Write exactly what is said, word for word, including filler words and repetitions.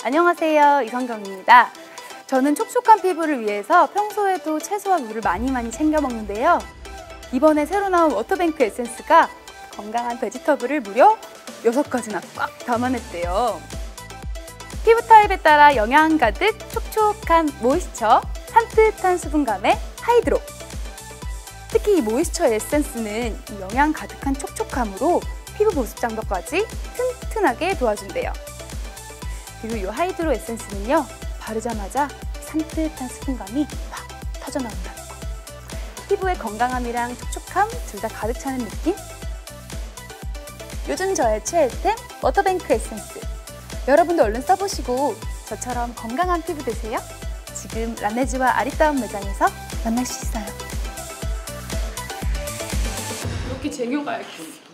안녕하세요, 이성경입니다. 저는 촉촉한 피부를 위해서 평소에도 채소와 물을 많이 많이 챙겨 먹는데요. 이번에 새로 나온 워터뱅크 에센스가 건강한 베지터블을 무려 여섯 가지나 꽉 담아냈대요. 피부 타입에 따라 영양 가득 촉촉한 모이스처, 산뜻한 수분감의 하이드로. 특히 이 모이스처 에센스는 이 영양 가득한 촉촉함으로 피부 보습 장벽까지 튼튼하게 도와준대요. 그리고 이 하이드로 에센스는요, 바르자마자 산뜻한 수분감이 팍 터져나온다는 거. 피부의 건강함이랑 촉촉함 둘 다 가득 차는 느낌? 요즘 저의 최애템 워터뱅크 에센스. 여러분도 얼른 써보시고 저처럼 건강한 피부 되세요. 지금 라네즈와 아리따움 매장에서 만날 수 있어요. 이렇게 쟁여가 이렇게